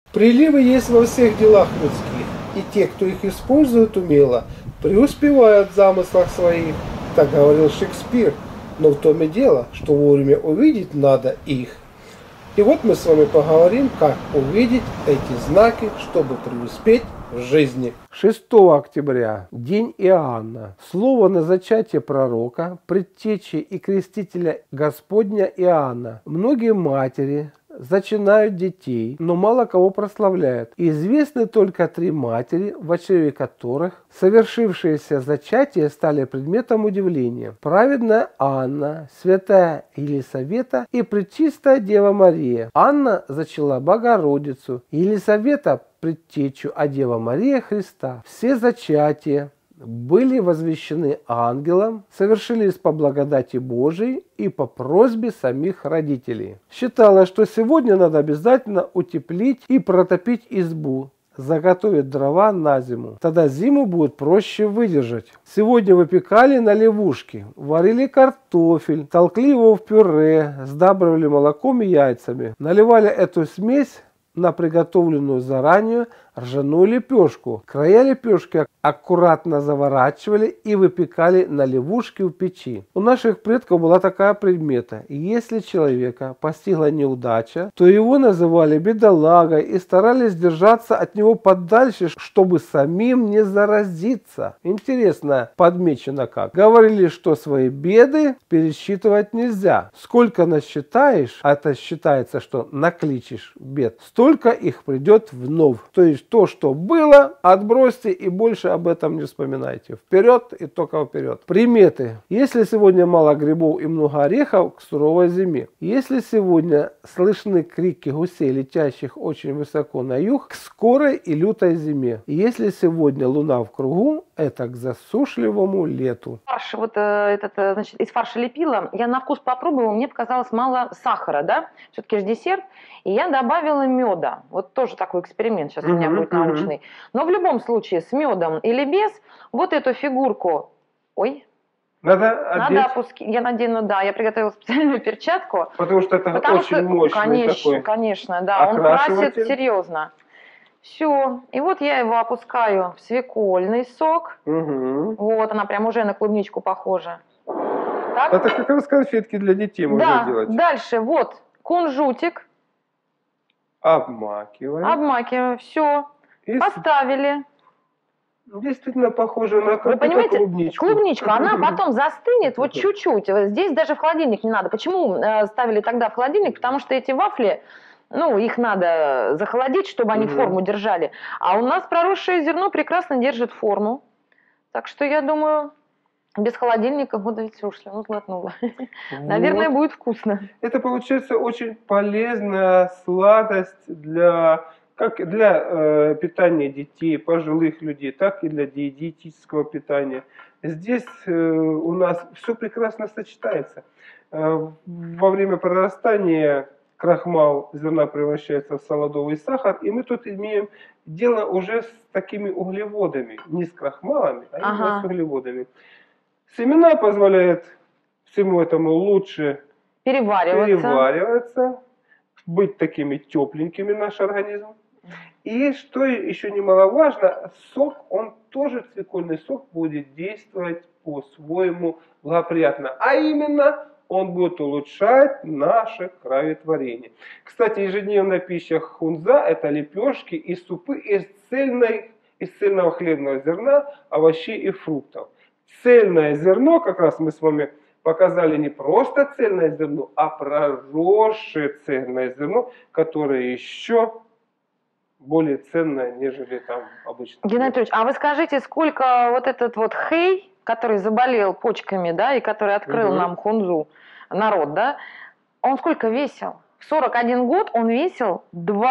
Приливы есть во всех делах людских, и те, кто их использует умело, преуспевают в замыслах своих. Так говорил Шекспир. Но в том и дело, что вовремя увидеть надо их. И вот мы с вами поговорим, как увидеть эти знаки, чтобы преуспеть в жизни. 6 октября, день Иоанна. Слово на зачатие пророка, предтечи и крестителя Господня Иоанна. Многие матери зачинают детей, но мало кого прославляют. Известны только 3 матери, в очреве которых совершившиеся зачатия стали предметом удивления. Праведная Анна, святая Елисавета и пречистая Дева Мария. Анна зачала Богородицу, Елисавета предтечу, а Дева Мария Христа. Все зачатия были возвещены ангелом, совершились по благодати Божией и по просьбе самих родителей. Считалось, что сегодня надо обязательно утеплить и протопить избу, заготовить дрова на зиму. Тогда зиму будет проще выдержать. Сегодня выпекали на левушке, варили картофель, толкли его в пюре, сдабривали молоком и яйцами. Наливали эту смесь на приготовленную заранее ржаную лепешку. Края лепешки аккуратно заворачивали и выпекали на левушке в печи. У наших предков была такая примета. Если человека постигла неудача, то его называли бедолагой и старались держаться от него подальше, чтобы самим не заразиться. Интересно подмечено как. Говорили, что свои беды пересчитывать нельзя. Сколько насчитаешь, а это считается, что накличешь бед, столько их придет вновь. То есть то, что было, отбросьте и больше об этом не вспоминайте. Вперед и только вперед. Приметы. Если сегодня мало грибов и много орехов, к суровой зиме. Если сегодня слышны крики гусей, летящих очень высоко на юг, к скорой и лютой зиме. Если сегодня луна в кругу, это к засушливому лету. Фарш, значит, из фарша лепила, я на вкус попробовала, мне показалось мало сахара, да, все-таки же десерт, и я добавила меда. Вот тоже такой эксперимент сейчас у меня будет научный. Но в любом случае, с медом или без, вот эту фигурку, надо опускать. Я надену, да, я приготовила специальную перчатку. Потому что это очень мощный конечно, такой. Конечно, да, он красит серьезно. Все. И вот я его опускаю в свекольный сок. Вот, она прям уже на клубничку похожа. Так. Это как раз конфетки для детей можно делать. Дальше вот кунжутик. Обмакиваем. Обмакиваем. Все. Поставили. Действительно похоже на клубничку. Клубничка, она потом застынет вот чуть-чуть. Здесь даже в холодильник не надо. Почему ставили тогда в холодильник? Потому что эти вафли, их надо захолодить, чтобы они форму держали. А у нас проросшее зерно прекрасно держит форму. Так что я думаю, без холодильника, слушай, глотнула. Наверное, будет вкусно. Это получается очень полезная сладость как для питания детей, пожилых людей, так и для диетического питания. Здесь у нас все прекрасно сочетается. Во время прорастания крахмал зерна превращается в солодовый сахар, и мы тут имеем дело уже с такими углеводами, не с крахмалами, а именно с углеводами. Семена позволяют всему этому лучше перевариваться, быть такими тепленькими наш организм. И что еще немаловажно, сок, он тоже, цвекольный сок, будет действовать по-своему благоприятно. А именно, он будет улучшать наше кроветворение. Кстати, ежедневная пища хунза – это лепешки и супы из цельного хлебного зерна, овощей и фруктов. Цельное зерно, как раз мы с вами показали не просто цельное зерно, а проросшее цельное зерно, которое еще более ценное, нежели там обычно. Геннадий Анатольевич, а вы скажите, сколько вот этот вот Хэй, который заболел почками, да, и который открыл нам хунзу, народ, да, он сколько весил? В 41 год он весил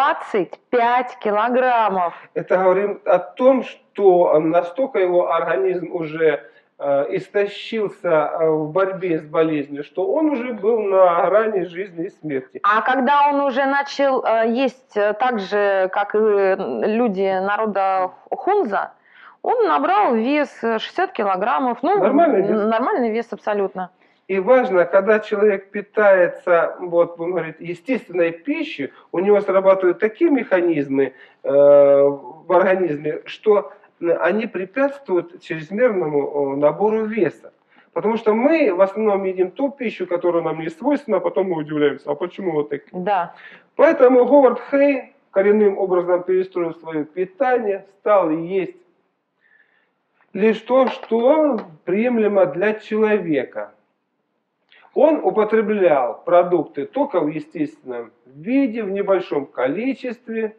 25 килограммов. Это говорит о том, что настолько его организм уже истощился в борьбе с болезнью, что он уже был на грани жизни и смерти. А когда он уже начал есть так же, как и люди народа хунза, он набрал вес 60 килограммов. Нормальный вес. Нормальный вес абсолютно. И важно, когда человек питается, вот, будем говорить, естественной пищей, у него срабатывают такие механизмы в организме, что они препятствуют чрезмерному набору веса. Потому что мы в основном едим ту пищу, которая нам не свойственна, а потом мы удивляемся, а почему вот так? Да. Поэтому Говард Хей коренным образом перестроил свое питание, стал есть лишь то, что приемлемо для человека. Он употреблял продукты только в естественном виде, в небольшом количестве.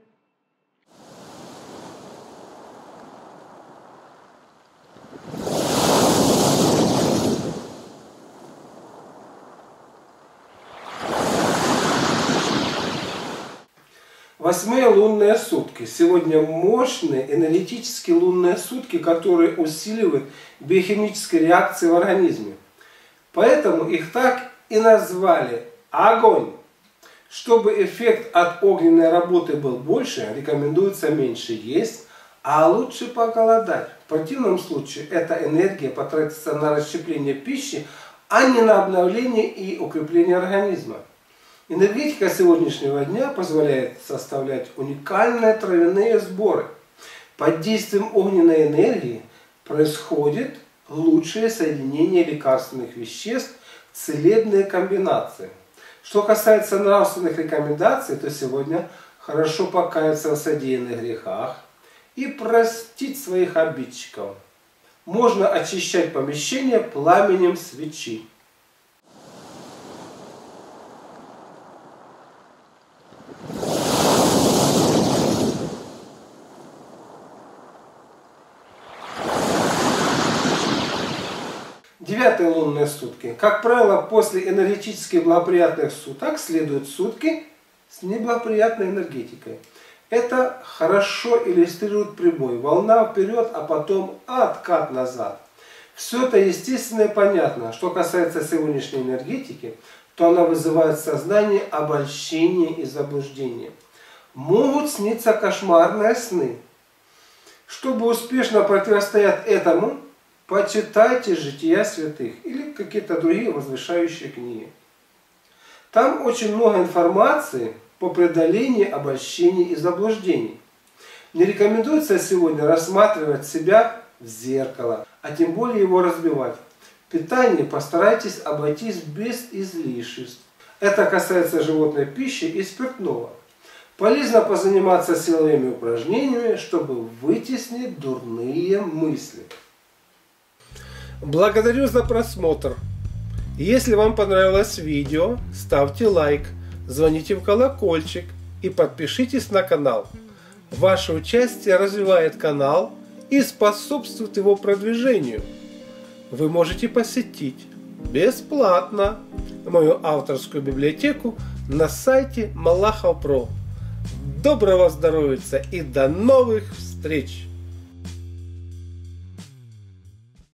Восьмые лунные сутки. Сегодня мощные энергетические лунные сутки, которые усиливают биохимические реакции в организме. Поэтому их так и назвали огонь. Чтобы эффект от огненной работы был больше, рекомендуется меньше есть, а лучше поголодать. В противном случае эта энергия потратится на расщепление пищи, а не на обновление и укрепление организма. Энергетика сегодняшнего дня позволяет составлять уникальные травяные сборы. Под действием огненной энергии происходит лучшее соединение лекарственных веществ, целебные комбинации. Что касается нравственных рекомендаций, то сегодня хорошо покаяться в содеянных грехах и простить своих обидчиков. Можно очищать помещение пламенем свечи. Девятые лунные сутки. Как правило, после энергетически благоприятных суток следуют сутки с неблагоприятной энергетикой. Это хорошо иллюстрирует прибой. Волна вперед, а потом откат назад. Все это естественно и понятно. Что касается сегодняшней энергетики, то она вызывает в сознании обольщение и заблуждение. Могут сниться кошмарные сны. Чтобы успешно противостоять этому, почитайте «Жития святых» или какие-то другие возвышающие книги. Там очень много информации по преодолению обольщений и заблуждений. Не рекомендуется сегодня рассматривать себя в зеркало, а тем более его разбивать. В питании постарайтесь обойтись без излишеств. Это касается животной пищи и спиртного. Полезно позаниматься силовыми упражнениями, чтобы вытеснить дурные мысли. Благодарю за просмотр. Если вам понравилось видео, ставьте лайк, звоните в колокольчик и подпишитесь на канал. Ваше участие развивает канал и способствует его продвижению. Вы можете посетить бесплатно мою авторскую библиотеку на сайте Малахов Про. Доброго здоровья и до новых встреч!